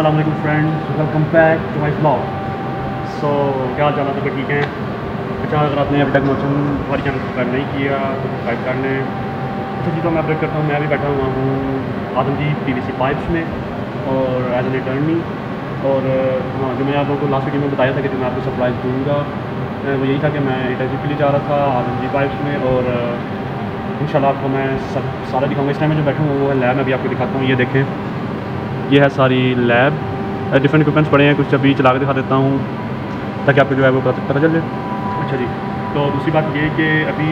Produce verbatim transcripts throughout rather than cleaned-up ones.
अस्सलाम वालेकुम friends, welcome back to my blog. So क्या हाल चाल है? सब ठीक हैं? अच्छा, अगर आपने अभी तक मोशन हमारे चैनल सब्सक्राइब नहीं किया तो सब्सक्राइब कर लें। अच्छा जी, तो मैं अपडेट करता हूँ। मैं अभी बैठा हुआ हूँ आदमजी पीवीसी पाइप्स में और एज एन अटर्नी। और हाँ, जो मैंने आप लोगों को लास्ट वीडियो में बताया था कि जो मैं आपको सरप्राइज़ दूँगा, वो यही था कि मैं इंटर्नशिप के लिए जा रहा था आदमजी पाइप्स में। और इंशाल्लाह आपको मैं सब सारा दिखाऊँगा। इस टाइम में जो बैठा हूँ वो है लैब में। अभी आपको दिखाता हूँ, ये देखें, ये है सारी लैब। डिफरेंट इक्विपमेंट्स पड़े हैं, कुछ अभी चला के दिखा देता हूँ ताकि आपको जो है वो पता चल जाए। अच्छा जी, तो दूसरी बात ये कि अभी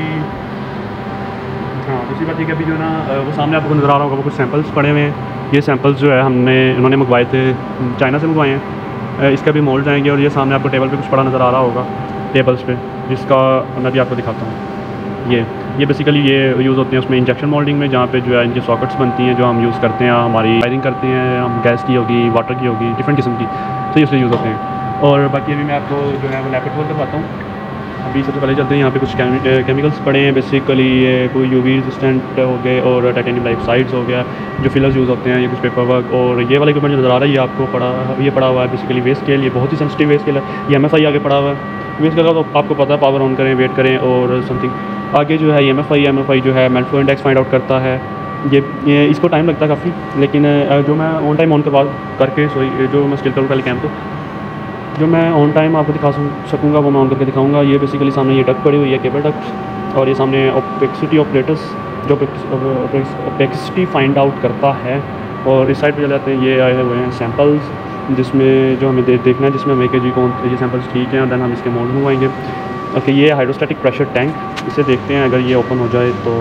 हाँ दूसरी बात ये कि अभी जो है ना वो सामने आपको नज़र आ रहा होगा, वो कुछ सैंपल्स पड़े हुए हैं। ये सैंपल्स जो है हमने उन्होंने मंगवाए थे, चाइना से मंगवाए हैं। इसका भी मोल्ड आएंगे और ये सामने आपको टेबल पे कुछ पड़ा नज़र आ रहा होगा, टेबल्स पे, जिसका मैं भी आपको दिखाता हूँ। ये ये बेसिकली ये यूज़ होते हैं उसमें इंजेक्शन मोल्डिंग में, जहाँ पे जो है इनकी सॉकेट्स बनती हैं जो हम यूज़ करते हैं, हमारी वायरिंग करते हैं हम, गैस की होगी, वाटर की होगी, डिफरेंट किस्म की, तो इसलिए यूज़ होते हैं। और बाकी अभी मैं आपको जो है वो लैब खोल करवाता हूँ। अभी सबसे पहले चलते हैं, यहाँ पे कुछ केमिकल्स पड़े हैं। बेसिकली ये कोई यूवी रेजिस्टेंट हो गए और टाइटेनियम डाइऑक्साइड्स हो गया, जो फिलर्स यूज़ होते हैं। ये कुछ पेपर वर्क और ये वाला इक्विपमेंट जो नज़र आ रहा है ये आपको पड़ा ये पड़ा हुआ है बेसिकली वेस्ट स्केल। ये बहुत ही सेंसिटिव वेस्ट स्केल है। ये एम एफ आई आगे पड़ा हुआ है। वेस्ट स्केल का तो आपको पता है, पावर ऑन करें, वेट करें और समथिंग आगे जो है M F I M F I जो है melt flow index find out करता है। ये, ये इसको टाइम लगता है काफ़ी, लेकिन जो मैं ऑन टाइम ऑन करवा करके सॉरी जो मैं स्किल करूँ पहले कैंप तो जो मैं ऑन टाइम आपको दिखा सकूँगा वो मैं ऑन करके दिखाऊंगा। ये बेसिकली सामने ये डक पड़ी हुई है, केबल डक, और ये सामने ओपेक्सिटी ऑपरेटर्स जो ओपेक्सिटी फाइंड आउट करता है। और इस साइड पे चले जाते हैं, ये आए हुए हैं सैम्पल्स जिसमें जो हमें दे, देखना है जिसमें हमें के जी कौन ये सैम्पल्स ठीक हैं, और दैन हम इसके मोल्ड मंगवाएंगे। ओके, ये हाइड्रोस्टैटिक प्रेशर टैंक, इसे देखते हैं अगर ये ओपन हो जाए तो।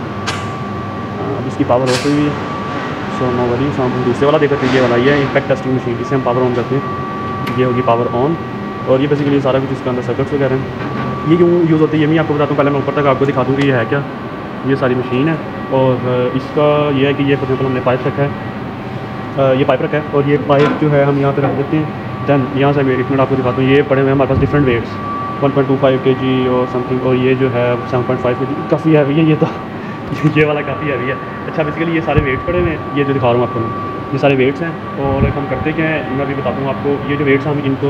अब इसकी पावर ऑफ हुई है, सो नो वरी। हम दूसरे वाला देखते हैं, ये वाला ये इम्पैक्ट टेस्टिंग मशीन, इसे हम पावर ऑन करते हैं, ये होगी पावर ऑन। और ये बेसिकली सारा कुछ इसके अंदर सर्किट्स वगैरह हैं। ये क्यों यूज़ होती है ये मैं आपको बताता हूँ। पहले मैं ऊपर तक आपको दिखा दूँ कि ये है क्या। ये सारी मशीन है और इसका ये है कि ये फॉर एग्जाम्पल हमने पाइप रखा है, ये पाइप रखा है और ये पाइप जो है हम यहाँ पे रख देते हैं। दैन यहाँ से एक मिनट आपको दिखाता हूँ, ये पड़े हुए हैं हमारे पास different weights, one point two five K G और समथिंग, और ये जो है सेवन पॉइंट फाइव के जी, काफ़ी हैवी है ये तो ये वाला काफ़ी हैवी है। अच्छा, बेसिकली ये सारे वेट्स पड़े हुए हैं, ये जो दिखा रहा हूँ आपको, ये सारे वेट्स हैं। और हम करते क्या है, मैं अभी बताता हूँ आपको। ये जो वेट्स हम इनको,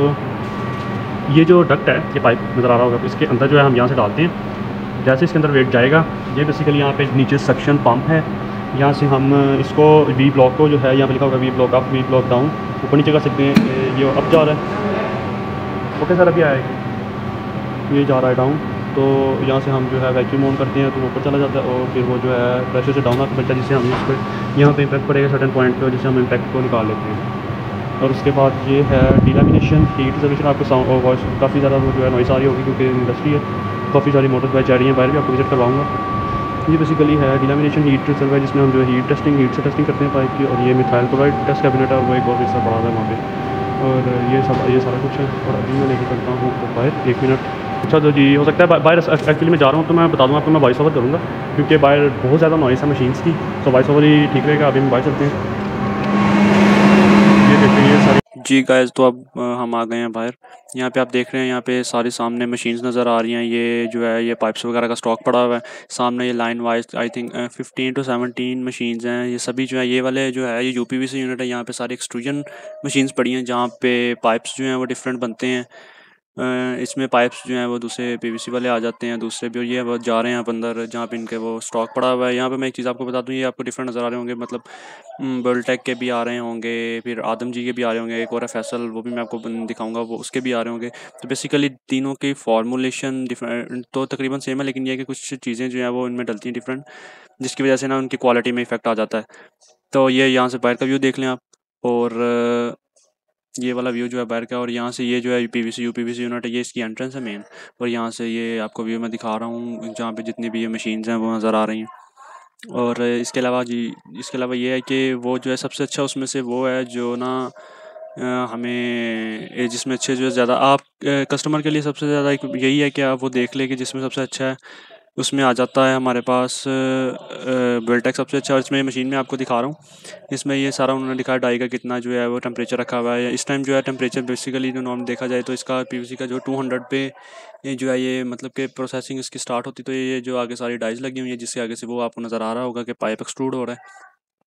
ये जो डक्ट है, ये पाइप नज़र आ रहा होगा, इसके अंदर जो है हम यहाँ से डालते हैं। जैसे इसके अंदर वेट जाएगा, ये बेसिकली यहाँ पे नीचे सक्शन पंप है, यहाँ से हम इसको वी ब्लॉक को जो है यहाँ पे लिखा होगा V block up, V block down, ऊपर नीचे कर सकते हैं। ये अप जा रहा है, ओके सर, अभी आएगा, ये जा रहा है डाउन। तो यहाँ से हम जो है वैक्यूम ऑन करते हैं तो ऊपर चला जाता है, और फिर वो जो है प्रेशर से डाउन आता है, जिससे हम इस पर यहाँ पे इम्पैक्ट पड़ेगा सर्टेन पॉइंट पे, जिससे हम इम्पैक्ट को निकाल लेते हैं। और उसके बाद ये है डिलैमिनेशन, हीट रिजर्वेशन। आपको साउंड और वॉइस काफ़ी ज़्यादा वो जो है नॉइस आ रही होगी क्योंकि इंडस्ट्री है, काफ़ी सारी मोटर्स बाइक जा रही हैं, बाहर भी आपको विजिट करवाऊँगा। ये बेसिकली है डिलैमिनेशन हीट रिजर्व है, जिसमें हम जो है हीट टेस्टिंग हीट से टेस्टिंग करते हैं पाइप की। और ये मिथाइल क्लोराइड टेस्ट कैबिनेट है, वो एक और हिस्सा पड़ा हुआ है वहाँ पे। और ये सब ये सारा कुछ है। और अभी मैं लेके चलता हूँ तो बाहर, एक मिनट। अच्छा तो जी, हो सकता है बाहर एक्चुअली मैं जा रहा हूँ तो मैं बता दूँ आपको, मैं वॉइस ओवर करूँगा क्योंकि बाहर बहुत ज़्यादा नॉइस है मशीन्स की, तो वॉइस ओवर ही ठीक रहेगा। अभी हम बाहर चलते हैं। ये देखते हैं ये सारी जी गाइस, तो अब हम आ गए हैं बाहर। यहाँ पे आप देख रहे हैं, यहाँ पे सारी सामने मशीन्स नज़र आ रही हैं। ये जो है ये पाइप्स वगैरह का स्टॉक पड़ा हुआ है सामने। ये line wise I think fifteen to seventeen machines हैं। ये सभी जो है ये वाले जो है ये यूपीवीसी यूनिट है। यहाँ पे सारी एक्सट्रूजन मशीन्स पड़ी हैं जहाँ पे पाइप्स जो हैं वो डिफरेंट बनते हैं। इसमें पाइप्स जो हैं वो दूसरे पीवीसी वाले आ जाते हैं, दूसरे भी, और ये वो जा रहे हैं आप अंदर जहाँ पे इनके वो स्टॉक पड़ा हुआ है। यहाँ पे मैं एक चीज़ आपको बता दूँ, ये आपको डिफरेंट नज़र आ रहे होंगे, मतलब बुलटेक के भी आ रहे होंगे, फिर आदम जी के भी आ रहे होंगे, एक और है फैसल, वो भी मैं आपको दिखाऊंगा, वो उसके भी आ रहे होंगे। तो बेसिकली तीनों की फार्मूलेशन डिफरेंट तो तकरीबन सेम है, लेकिन ये कि कुछ चीज़ें जो हैं वो इनमें डलती हैं डिफरेंट, जिसकी वजह से ना उनकी क्वालिटी में इफेक्ट आ जाता है। तो ये यहाँ से बाहर का व्यू देख लें आप, और ये वाला व्यू जो है बाहर का, और यहाँ से ये जो है यूपीवीसी यूपीवीसी यूनिट है, ये इसकी एंट्रेंस है मेन। और यहाँ से ये आपको व्यू मैं दिखा रहा हूँ जहाँ पे जितनी भी ये मशीन्स हैं वो नज़र आ रही हैं। और इसके अलावा जी इसके अलावा ये है कि वो जो है सबसे अच्छा उसमें से वो है जो ना हमें जिसमें अच्छे जो है ज़्यादा आप कस्टमर के लिए सबसे ज़्यादा एक यही है कि आप वो देख ले कि जिसमें सबसे अच्छा है उसमें आ जाता है हमारे पास बुलटेक सबसे अच्छा। और इसमें मशीन में आपको दिखा रहा हूँ, इसमें ये सारा उन्होंने दिखा डाई का कितना जो है वो टेम्परेचर रखा हुआ है। इस टाइम जो है टेम्परेचर बेसिकली जो नॉर्म देखा जाए तो इसका पीवीसी का जो टू हंड्रेड पे ये जो है ये मतलब कि प्रोसेसिंग इसकी स्टार्ट होती, तो ये जो आगे सारी डाइज लगी हुई है जिसके आगे से वो आपको नज़र आ रहा होगा कि पाइप एक्सट्रूड हो रहा है।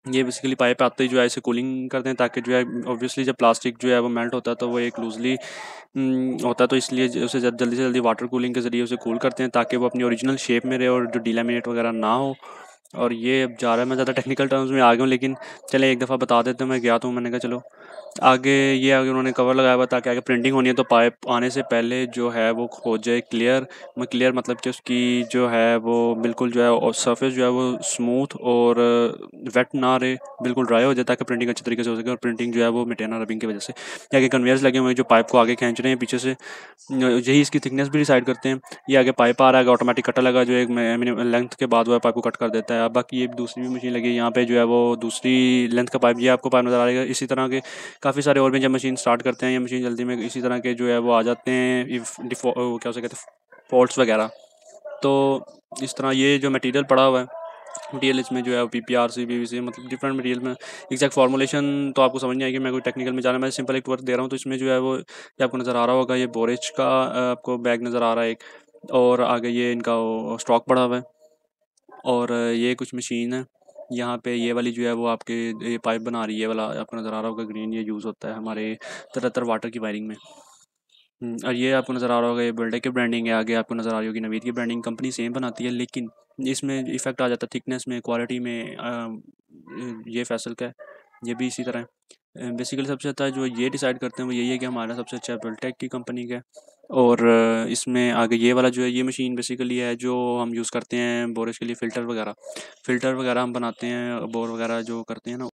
ये बेसिकली पाइप आते ही जो है इसे कूलिंग करते हैं, ताकि जो है ऑब्वियसली जब प्लास्टिक जो है वो मेल्ट होता है तो वो एक लूजली होता है, तो इसलिए उसे जल्दी से जल्दी वाटर कूलिंग के ज़रिए उसे कूल करते हैं ताकि वो अपनी ओरिजिनल शेप में रहे और जो डिलैमिनेट वगैरह ना हो। और ये अब जा रहा है, मैं ज़्यादा टेक्निकल टर्म्स में आ गया हूँ, लेकिन चले एक दफ़ा बता देते हैं। मैं गया तो मैंने कहा चलो आगे ये आगे उन्होंने कवर लगाया हुआ ताकि आगे प्रिंटिंग होनी है तो पाइप आने से पहले जो है वो हो जाए क्लियर। मैं क्लियर मतलब कि उसकी जो है वो बिल्कुल जो है और सरफेस जो है वो स्मूथ और वेट ना रहे, बिल्कुल ड्राई हो जाए ताकि प्रिंटिंग अच्छी तरीके से हो सके। और प्रिंटिंग जो है वो मिटे ना रबिंग की वजह से। ये आगे कन्वेयर्स लगे हुए हैं जो पाइप को आगे खींच रहे हैं पीछे से, यही इसकी थिकनेस भी डिसाइड करते हैं। ये आगे पाइप आ रहा है, ऑटोमेटिक कटर लगा जो एक मिनिमम लेंथ के बाद वो है पाइप को कट कर देता है। अब बाकी ये दूसरी भी मशीन लगी है यहाँ पे जो है वो दूसरी लेंथ का पाइप, ये आपको पाइप नज़र आ रहा है। इसी तरह के काफ़ी सारे और भी जब मशीन स्टार्ट करते हैं, ये मशीन जल्दी में इसी तरह के जो है वो आ जाते हैं, इफ डिफो क्या उसे कहते हैं, फॉल्ट्स वगैरह। तो इस तरह ये जो मटेरियल पड़ा हुआ है, मटेरियल इसमें जो है P P R C P V C मतलब डिफरेंट मटेरियल में एग्जैक्ट फार्मूलेशन तो आपको समझ नहीं आएगी, मैं कोई टेक्निकल में जा रहा हूँ, मैं सिंपल एक वर्क दे रहा हूँ। तो इसमें जो है वो ये आपको नज़र आ रहा होगा, ये बोरेज का आपको बैग नज़र आ रहा है एक, और आगे ये इनका स्टॉक पड़ा हुआ है। और ये कुछ मशीन है यहाँ पे, ये वाली जो है वो आपके ये पाइप बना रही है, ये वाला आपको नज़र आ रहा होगा ग्रीन, ये यूज़ होता है हमारे ज़्यादातर वाटर की वायरिंग में। हम्म, और ये आपको नज़र आ रहा होगा ये बिल्डर की ब्रांडिंग है, आगे आपको नज़र आ रही होगी नवीद की ब्रांडिंग। कंपनी सेम बनाती है लेकिन इसमें इफ़ेक्ट आ जाता है थिकनेस में, क्वालिटी में। अ, ये फैसल का है, ये भी इसी तरह है। बेसिकली सबसे अच्छा जो ये डिसाइड करते हैं वो यही है कि हमारा सबसे अच्छा बिल्टेक की कंपनी का है। और अ, इसमें आगे ये वाला जो है ये मशीन बेसिकली है जो हम यूज़ करते हैं बोरेज के लिए, फ़िल्टर वगैरह फ़िल्टर वगैरह हम बनाते हैं, बोर वगैरह जो करते हैं ना।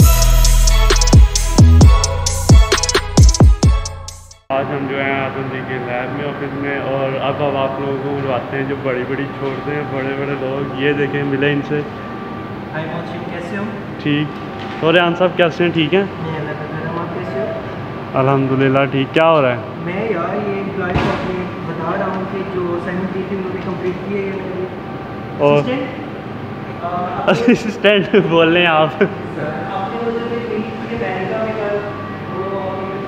आज हम जो है आजम जी के लैब में ऑफिस में, और अब अब आप लोगों को बुलवाते हैं जो बड़ी बड़ी छोड़ते हैं बड़े बड़े लोग। ये देखें, मिले इनसे। हाय मौसम, कैसे हो? ठीक। और यान साहब कैसे हैं? ठीक हैं आप कैसे हो? अल्हम्दुलिल्लाह ठीक। क्या हो रहा है? मैं यार ये गाड़ी को अपने बता रहा हूँ कि जो असाइनमेंट थी उन्होंने कंप्लीट की है। और असिस्टेंट बोल रहे हैं आप? आपने मुझे अमेरिका में कल वो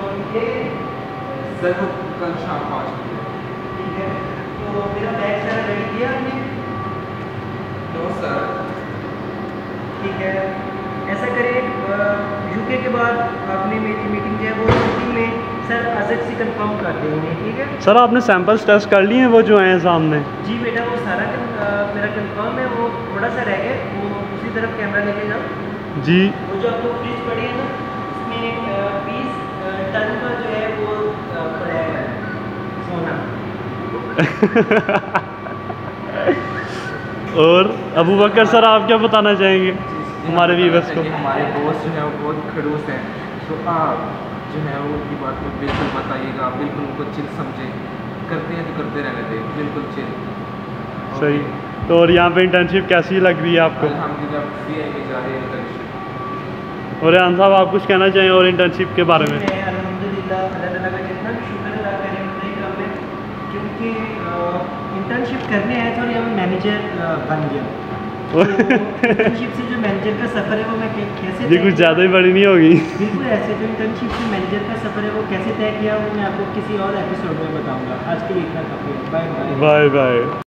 सर वो कल शाम पाँच बजे, ठीक है? तो मेरा बैग सारा रेडी किया आपने? No sir. ठीक है, ऐसा करें यूके के बाद आपने मेरी मीटिंग जो है वो मीटिंग में सर अजक से कंफर्म कर देंगे, ठीक है? सर आपने सैंपल्स टेस्ट कर लिए हैं वो जो आए हैं सामने? जी बेटा, वो सारा आ, मेरा कंफर्म है, वो थोड़ा सा रह गया, वो उसी तरफ कैमरा लेके जाओ। जी। वो जो आपको फ्रिज पड़ी है ना, उसमें बीस टन का जो है वो पड़ा है सोना। और अबू बकर सर आप क्या बताना चाहेंगे हमारे व्यूअर्स को? हमारे बॉस जो है वो बहुत खड़ूस हैं, तो आप जो है वो उनकी बात को बिल्कुल बताइएगा, बिल्कुल उनको चिल समझें, करते हैं तो करते रहने दें, बिल्कुल चिल। सही। तो और यहाँ पे इंटर्नशिप कैसी लग रही है आपको? अल्हम्दुलिल्लाह सी आई में जा रहे हैं इंटर्नशिप। और यान साहब आप कुछ कहना चाहें और इंटर्नशिप के बारे में? मैं अल्हम्दुलिल्लाह अल्लाह ताला का जितना भी शुक्र अदा करें उतना ही कम है, क्योंकि इंटर्नशिप करने आए थे और यहाँ मैनेजर बन गया। तो इंटर्नशिप से जो मैनेजर का सफ़र है वो मैं कैसे ये कुछ ज़्यादा ही बड़ी नहीं होगी? बिल्कुल ऐसे, जो इंटर्नशिप से मैनेजर का सफ़र है वो कैसे तय किया वो मैं आपको किसी और एपिसोड में बताऊंगा। आज के लिए इतना काफ़ी है। Bye bye. Bye bye.